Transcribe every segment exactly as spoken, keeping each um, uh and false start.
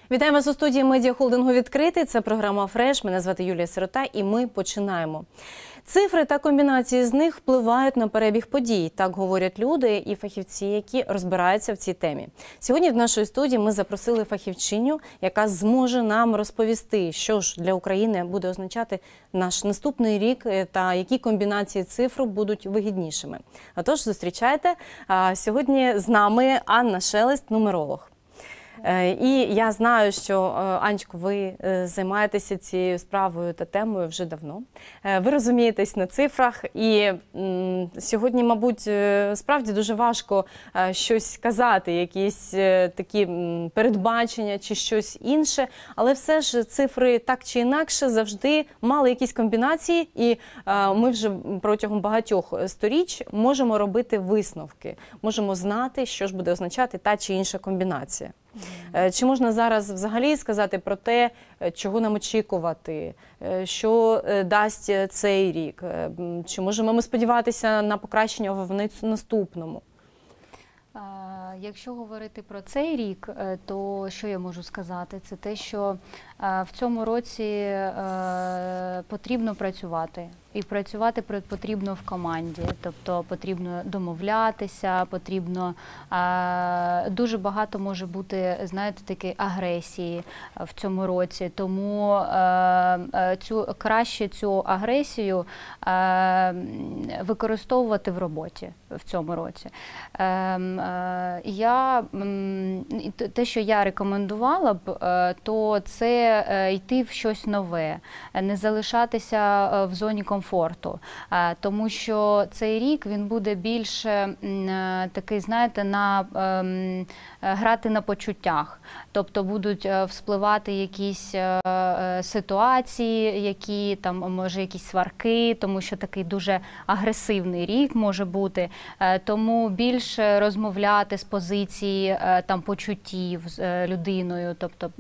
Вітаємо вас у студії медіахолдингу «Відкритий». Це програма «Фреш». Мене звати Юлія Сирота і ми починаємо. Цифри та комбінації з них впливають на перебіг подій. Так говорять люди і фахівці, які розбираються в цій темі. Сьогодні в нашій студії ми запросили фахівчиню, яка зможе нам розповісти, що ж для України буде означати наш наступний рік та які комбінації цифр будуть вигіднішими. Отож, зустрічайте. Сьогодні з нами Анна Шелест, нумеролог. І я знаю, що, Анечко, ви займаєтеся цією справою та темою вже давно. Ви розумієтесь на цифрах і сьогодні, мабуть, справді дуже важко щось казати, якісь такі передбачення чи щось інше, але все ж цифри так чи інакше завжди мали якісь комбінації і ми вже протягом багатьох сторіч можемо робити висновки, можемо знати, що ж буде означати та чи інша комбінація. Чи можна зараз взагалі сказати про те, чого нам очікувати, що дасть цей рік? Чи можемо ми сподіватися на покращення в наступному? Якщо говорити про цей рік, то що я можу сказати? Це те, що в цьому році потрібно працювати. І працювати потрібно в команді, тобто потрібно домовлятися, потрібно, дуже багато може бути, знаєте, такої агресії в цьому році, тому цю, краще цю агресію використовувати в роботі в цьому році. Я, те, що я рекомендувала б, то це йти в щось нове, не залишатися в зоні комфорту. комфорту, тому що цей рік він буде більше такий, знаєте, на грати на почуттях, тобто будуть вспливати якісь ситуації, які там, може, якісь сварки, тому що такий дуже агресивний рік може бути, тому більше розмовляти з позиції там почуттів з людиною, тобто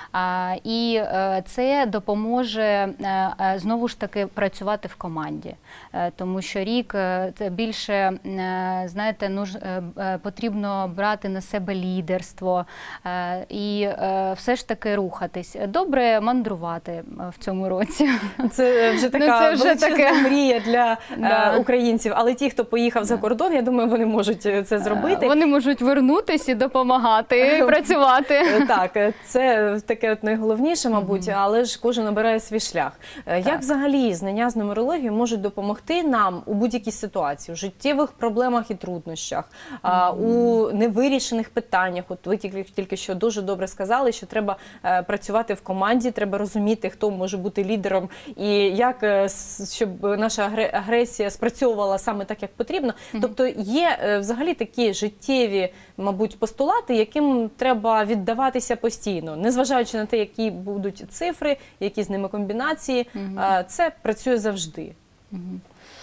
і це допоможе знову ж таки працювати в команді, тому що рік це більше, знаєте, нуж, потрібно брати на себе лідерство і все ж таки рухатись. Добре мандрувати в цьому році. Це вже така ну, це вже величезна таке... мрія для да. українців, але ті, хто поїхав да. за кордон, я думаю, вони можуть це зробити. Вони можуть вернутися і допомагати, і працювати. Так, це таке от найголовніше, мабуть, mm-hmm. але ж кожен обирає свій шлях. Так. Як взагалі знання з нумерології можуть допомогти нам у будь-якій ситуації, у життєвих проблемах і труднощах, mm-hmm. у невирішених питаннях? От ви тільки що дуже добре сказали, що треба працювати в команді, треба розуміти, хто може бути лідером і як, щоб наша агресія спрацьовувала саме так, як потрібно. Mm-hmm. Тобто є взагалі такі життєві, мабуть, постулати, яким треба віддаватися постійно, незважаючи на те, які будуть цифри, які з ними комбінації, mm-hmm. це працює завжди. Mm-hmm.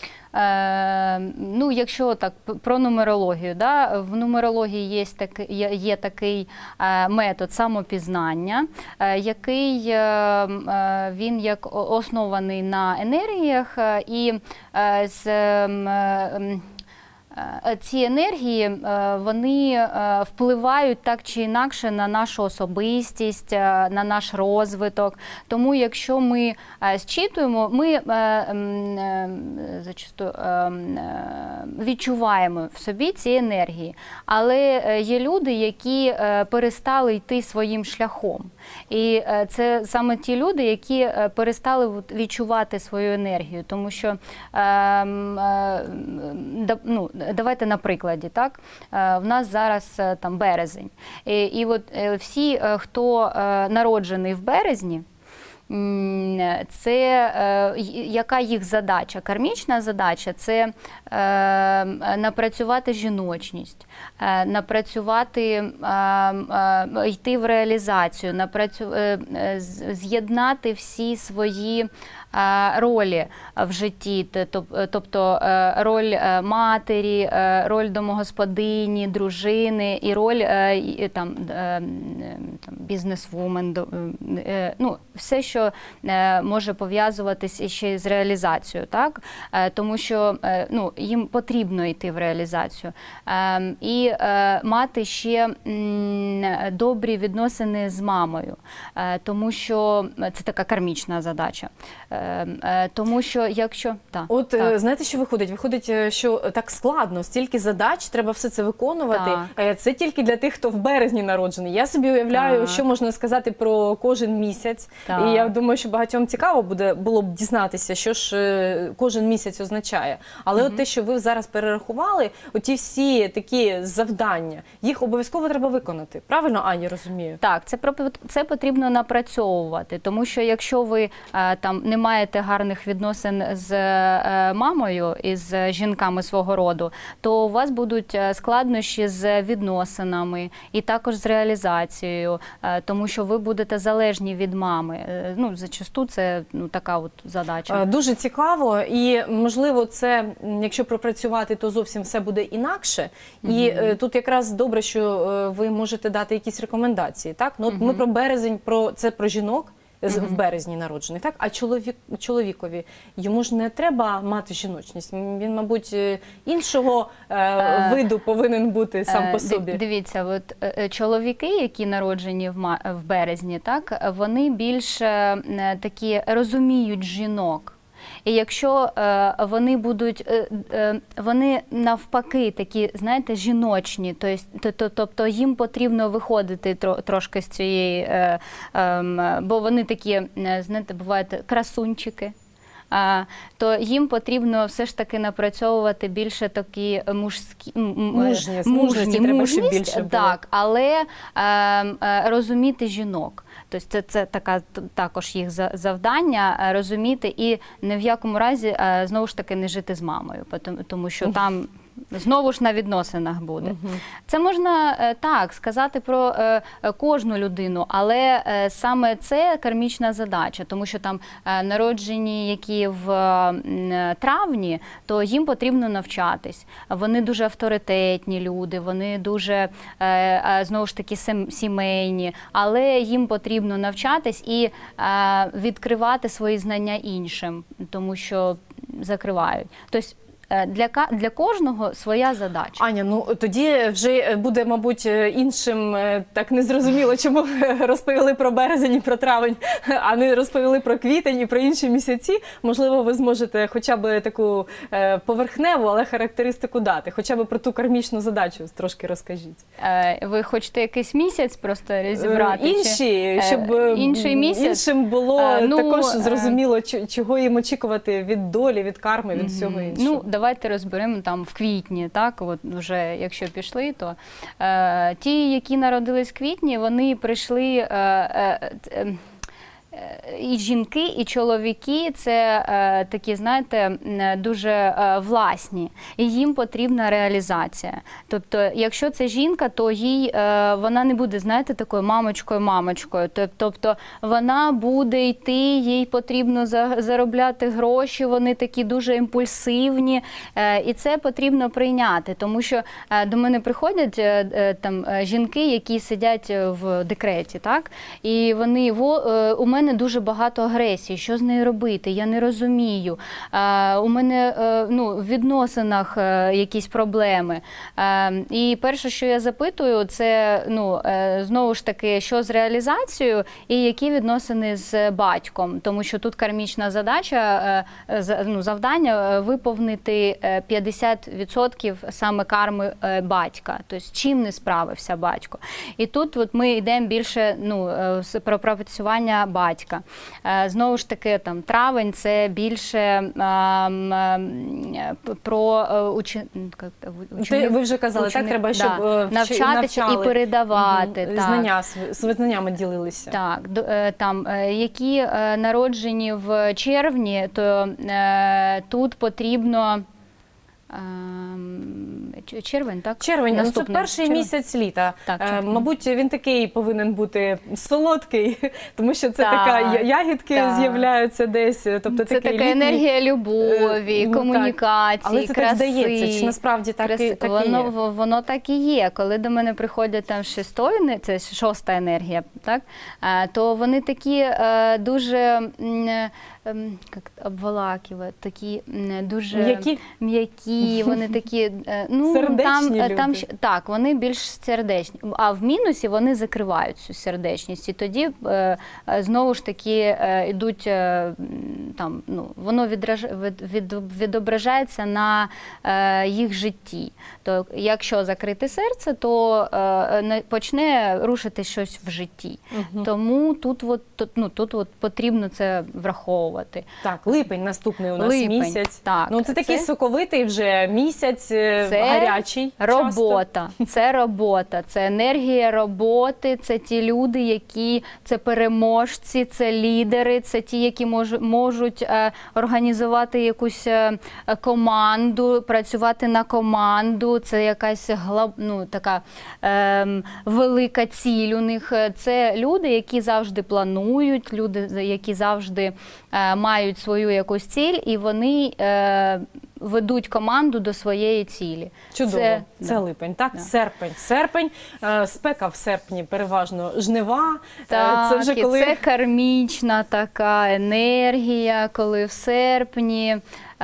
Е, ну, якщо так, про нумерологію, да, в нумерології є, так, є, є такий е, метод самопізнання, е, який е, він як оснований на енергіях е, і е, з е, ці енергії, вони впливають так чи інакше на нашу особистість, на наш розвиток. Тому якщо ми зчитуємо, ми зачасту відчуваємо в собі ці енергії. Але є люди, які перестали йти своїм шляхом. І це саме ті люди, які перестали відчувати свою енергію. Тому що, ну, давайте на прикладі, так? В нас зараз там березень. І, і от всі, хто народжений в березні, це яка їх задача? Кармічна задача – це напрацювати жіночність, напрацювати, йти в реалізацію, напрацю... з'єднати всі свої ролі в житті, тобто роль матері, роль домогосподині, дружини і роль там, бізнесвумен, ну, все, що що е, може пов'язуватись ще з реалізацією, так? Е, тому що е, ну, їм потрібно йти в реалізацію. Е, і е, мати ще м, добрі відносини з мамою, е, тому що це така кармічна задача. Е, е, тому що якщо... Так, От, так. знаєте, що виходить? Виходить, що так складно, стільки задач, треба все це виконувати. Так. Це тільки для тих, хто в березні народжений. Я собі уявляю, Так. що можна сказати про кожен місяць. Так. І я думаю, що багатьом цікаво буде, було б дізнатися, що ж е, кожен місяць означає. Але от те, що ви зараз перерахували, оті всі такі завдання, їх обов'язково треба виконати. Правильно, Аня, розумію? Так, це, про- це потрібно напрацьовувати, тому що якщо ви е, там не маєте гарних відносин з е, мамою і з жінками свого роду, то у вас будуть е, складнощі з відносинами і також з реалізацією, е, тому що ви будете залежні від мами. Е, ну, зачасту це ну, така от задача. Е, Дуже цікаво, і можливо, це, м, якщо пропрацювати, то зовсім все буде інакше. І е, тут якраз добре, що е, ви можете дати якісь рекомендації. Так, ну от ми про березень, про це про жінок. З- в березні народжених, так? А чоловік, чоловікові, йому ж не треба мати жіночність. Він, мабуть, е, іншого е, виду повинен бути сам по Е, собі. див- Дивіться, от е, е, чоловіки, які народжені в, ма- в березні, так, вони більше е, такі розуміють жінок. І якщо е, вони будуть, е, е, вони навпаки такі, знаєте, жіночні, то есть, то, то, тобто їм потрібно виходити тро, трошки з цієї, е, е, бо вони такі, е, знаєте, бувають красунчики. А, то їм потрібно все ж таки напрацьовувати більше такі мужські м- м- Мужність, мужності треба, щоб більше було. так, але е, е, розуміти жінок. Тобто це, це така т- також їх за- завдання е, розуміти і ні в якому разі е, знову ж таки не жити з мамою, тому, тому що там знову ж на відносинах буде. Це можна е, так сказати про е, е, кожну людину, але е, саме це кармічна задача, тому що там е, народжені, які в е, м, травні, то їм потрібно навчатись. Вони дуже авторитетні люди, вони дуже е, е, знову ж таки сем- сімейні, але їм потрібно навчатись і е, відкривати свої знання іншим, тому що закривають. Тобто е, для, ка- для кожного своя задача. Аня, ну тоді вже буде, мабуть, іншим е, так незрозуміло, чому розповіли про березень і про травень, а не розповіли про квітень і про інші місяці. Можливо, ви зможете хоча б таку е, поверхневу, але характеристику дати. Хоча б про ту кармічну задачу трошки розкажіть. Е, Ви хочете якийсь місяць просто розібрати? Е, Інші, чи, щоб е, е, інший місяць? іншим було Е, ну, також е, зрозуміло, чо- чого їм очікувати від долі, від карми, від всього іншого. Ну, давайте розберемо там в квітні, так, от вже якщо пішли, то е, ті, які народились в квітні, вони прийшли, е, е, е, і жінки, і чоловіки – це е, такі, знаєте, м, дуже е, власні, і їм потрібна реалізація. Тобто, якщо це жінка, то їй, е, вона не буде, знаєте, такою мамочкою-мамочкою. Тобто, вона буде йти, їй потрібно за- заробляти гроші, вони такі дуже імпульсивні, е, і це потрібно прийняти, тому що е, до мене приходять е, е, там е, жінки, які сидять в декреті, так, і вони, во, е, у мене дуже багато агресії, що з нею робити, я не розумію. Е, у мене е, ну, в відносинах е, якісь проблеми. Е, і перше, що я запитую, це ну, е, знову ж таки, що з реалізацією і які відносини з батьком. Тому що тут кармічна задача, е, за- ну, завдання е, виповнити е, п'ятдесят відсотків саме карми е, батька. Тобто, чим не справився батько. І тут от ми йдемо більше ну, е, з- про пропрацювання батька. Е, Знову ж таки, там, травень – це більше ем, ем, п- про е, учи... як це, Ти, ученик- ви вже казали, так, ученик- треба, щоб да. е, вчи- навчатися навчали. і передавати. Мгм. Так. Знання, св- з знаннями ділилися. Так, до- е, там, е, які е, народжені в червні, то е, тут потрібно ем, Ч- Червень, так? Червень, ну, це Наступний. перший Червень. місяць літа. Так, Е, червень. Мабуть, він такий повинен бути солодкий, тому що це Так, така я- ягідки так. з'являються десь. Тобто Це такий така літній, енергія е, любові, ну, так. комунікації, Але це краси. так здається, чи насправді так, і, Краси- так і воно, є? во- воно так і є. Коли до мене приходять там шестої, не- це шоста енергія, так? Е, то вони такі е, дуже м, е, ем, як обволакивають, такі м, дуже М'які? м'які, вони такі, е, ну, Сердечні там, е, люди. там щ- так, вони більш сердечні. А в мінусі вони закривають цю сердечність. І тоді е, е, знову ж таки е, йдуть, е, м, там, ну, воно відраж, від, від, відображається на е, їх житті. То якщо закрити серце, то е, не- почне рушити щось в житті. Мгм. Тому тут, от, тут, ну, тут от потрібно це враховувати. Так, липень наступний у нас Липень, місяць. так. Ну, це такий Це- соковитий вже місяць, е, Це гарячий. часто. Робота, це робота, це енергія роботи, це ті люди, які це переможці, це лідери, це ті, які мож, можуть е, організувати якусь е, команду, працювати на команду. Це якась гла- ну, така е, велика ціль у них. Це люди, які завжди планують, люди, які завжди е, мають свою якусь ціль, і вони е, ведуть команду до своєї цілі. Чудово, Це, це, да. липень, так? Да. Серпень. Серпень, е, спека в серпні переважно жнива. Е, Так, це вже і коли це кармічна така енергія, коли в серпні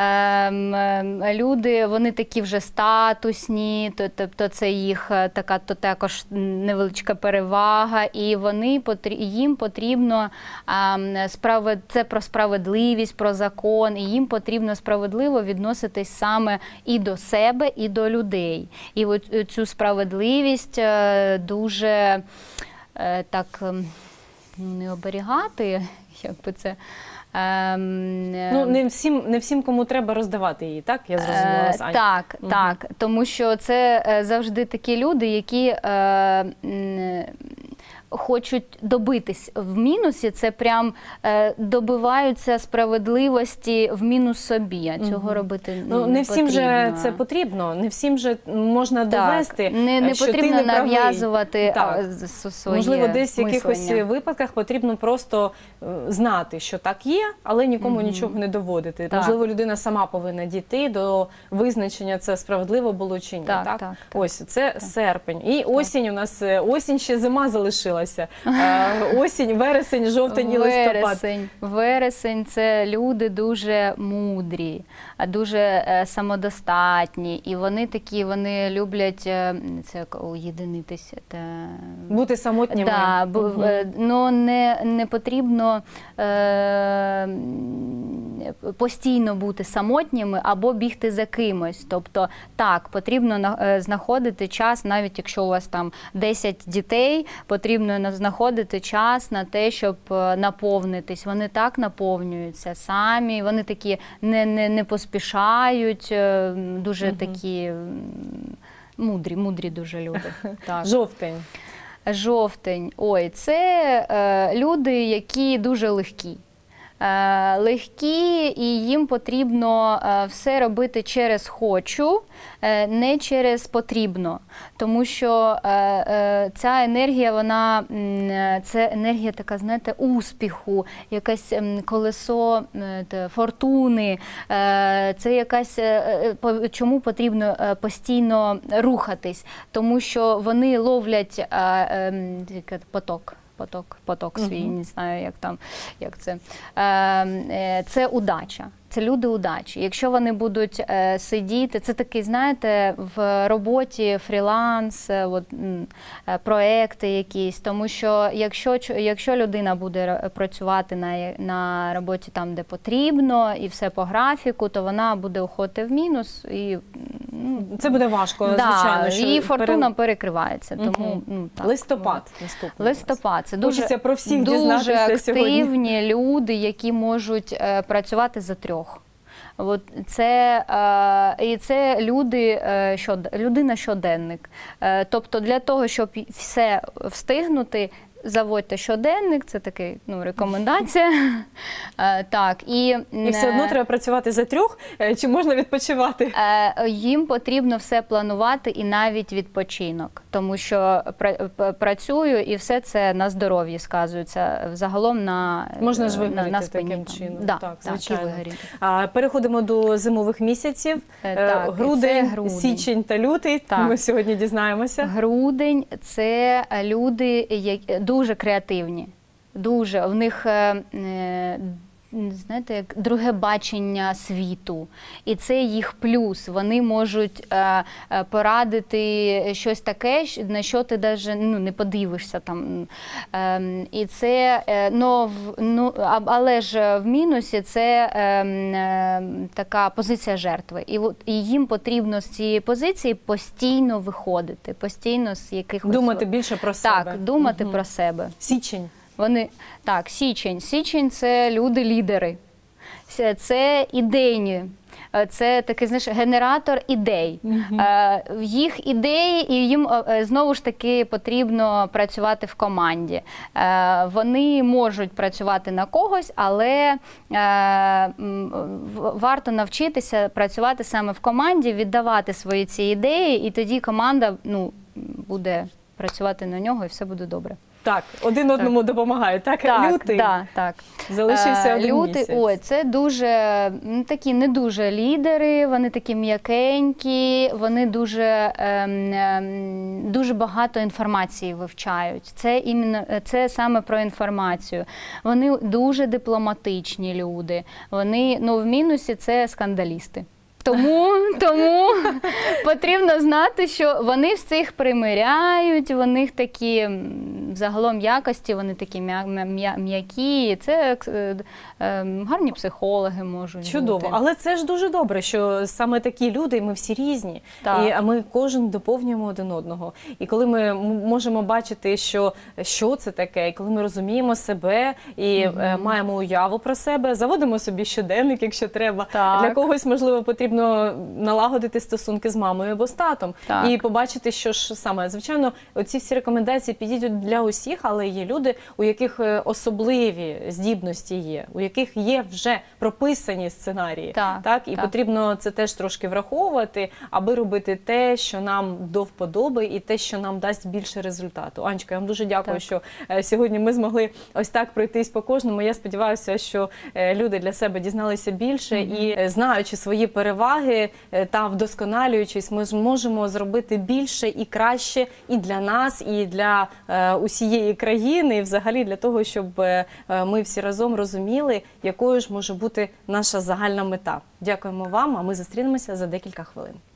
ем, ем, люди, вони такі вже статусні, то- тобто це їх е, така то також невеличка перевага, і вони потрі- їм потрібно ем, справед... це про справедливість, про закон, і їм потрібно справедливо відноситись саме і до себе, і до людей. І от цю справедливість е, дуже е, так ем, ну, не оберігати, як би це. ем, е, ну, не всім, не всім, кому треба роздавати її, так? Я зрозуміла вас, Е, Аня. Так, Мгм. так, тому що це е, завжди такі люди, які е, м, хочуть добитись в мінусі, це прям е, добиваються справедливості в мінус собі, а цього Мгм. робити Ну, не не всім же потрібно. це потрібно, не всім же можна Так, довести, не, не що ти потрібно не правий. нав'язувати Так. а, з- з- своє Можливо, десь в якихось мислення. випадках потрібно просто е, знати, що так є, але нікому Мгм. нічого не доводити. Так. Можливо, людина сама повинна дійти до визначення, це справедливо було чи ні. Так, Так, так, Ось, це серпень. І осінь у нас, е, осінь ще зима залишилася. Е, Осінь, вересень, жовтень і листопад. Вересень. Вересень – це люди дуже мудрі, а дуже е, самодостатні. І вони такі, вони люблять е, це як уєдинитися. Та... Бути самотніми. Да, бо, Мгм. е, ну, не, не потрібно е, м, постійно бути самотніми або бігти за кимось. Тобто, так, потрібно на- е, знаходити час, навіть якщо у вас там десять дітей, потрібно на- знаходити час на те, щоб е, наповнитись. Вони так наповнюються самі, вони такі не, не, не поспішають, е, дуже Мгм. такі м, мудрі, мудрі дуже люди. Так. Жовтень. Жовтень. Ой, це е, люди, які дуже легкі. Е, легкі, і їм потрібно е, все робити через хочу, е, не через потрібно. Тому що е, е, ця енергія, вона м, е, це енергія така, знаєте, успіху, якесь м, колесо е, те, фортуни. Е, це якась, е, е, по- чому потрібно е, постійно рухатись, тому що вони ловлять е, е, м, як поток. Поток, поток свій, Мгм. не знаю, як там, як це. Е, е, це удача. Це люди удачі. Якщо вони будуть е, сидіти, це такий, знаєте, в роботі фріланс, е, от, м, е, проекти якісь. Тому що якщо, ч- якщо людина буде ра- працювати на, я- на роботі там, де потрібно, і все по графіку, то вона буде уходити в мінус. І, ну, Це буде важко, да, звичайно. що і фортуна пере- перекривається. Тому, Мгм. ну, так, Листопад наступний. у нас. Листопад. Це дуже, Хочеться про всіх дуже дізнатися сьогодні. активні люди, які можуть е, працювати за трьох. От це, е, і це люди, е, щод, людина щоденник. Е, тобто для того, щоб все встигнути, заводьте щоденник, це такий, ну, рекомендація. Е, Так, і, І все одно треба працювати за трьох, е, чи можна відпочивати? Е, Їм потрібно все планувати і навіть відпочинок, тому що пра- п- працюю і все це на здоров'ї сказується, взагалом на, Можна ж на, вигоріти на спині. таким чином. Да, Так, так, і звичайно. вигоріти. А, переходимо до зимових місяців. Е, Е, так, і це грудень, грудень. січень та лютий. Так. Ми сьогодні дізнаємося. Грудень – це люди які дуже креативні, дуже. В них, е, е, знаєте, як друге бачення світу. І це їх плюс. Вони можуть е, е, порадити щось таке, щ- на що ти навіть, ну, не подивишся. Там. Е, і це, е, но в, ну, а- але ж в мінусі це е, е, така позиція жертви. І, от, і їм потрібно з цієї позиції постійно виходити, постійно з якихось... Думати більше про себе. Так, думати Мгм. про себе. Січень. Вони так, січень. Січень це люди-лідери. Це- Це ідейні. Е, Це такий, знаєш, генератор ідей. Е, Їх ідеї, і їм е, знову ж таки потрібно працювати в команді. Е, Вони можуть працювати на когось, але е, м, в- варто навчитися працювати саме в команді, віддавати свої ці ідеї, і тоді команда, ну, буде працювати на нього, і все буде добре. Так, один одному допомагають. Так, Так, лютий. да, так. Залишився Е, один Лютий, місяць. ой, це дуже м, такі не дуже лідери, вони такі м'якенькі, вони дуже, ем, ем, дуже багато інформації вивчають. Це іменно це саме про інформацію. Вони дуже дипломатичні люди. Вони, ну, в мінусі це скандалісти. Тому, тому потрібно знати, що вони всіх примиряють, у них такі м, загалом якості, вони такі м'я- м'я- м'які. Це е, е, гарні психологи можуть Чудово, бути. але це ж дуже добре, що саме такі люди, і ми всі різні, Так. і а ми кожен доповнюємо один одного. І коли ми м- можемо бачити, що, що це таке, і коли ми розуміємо себе і е, маємо уяву про себе, заводимо собі щоденник, якщо треба. Так. Для когось, можливо, потрібно налагодити стосунки з мамою або з татом Так. і побачити, що ж саме. Звичайно, оці всі рекомендації підійдуть для усіх, але є люди, у яких е, особливі здібності є, у яких є вже прописані сценарії. Так, І так. потрібно це теж трошки враховувати, аби робити те, що нам до вподоби, і те, що нам дасть більше результату. Анечка, я вам дуже дякую, Так. що е, сьогодні ми змогли ось так пройтись по кожному. Я сподіваюся, що е, люди для себе дізналися більше і, е, знаючи свої переваги е, та вдосконалюючись, ми зможемо зробити більше і краще і для нас, і для е, усієї країни, і взагалі для того, щоб е, е, ми всі разом розуміли, якою ж може бути наша загальна мета. Дякуємо вам, а ми зустрінемося за декілька хвилин.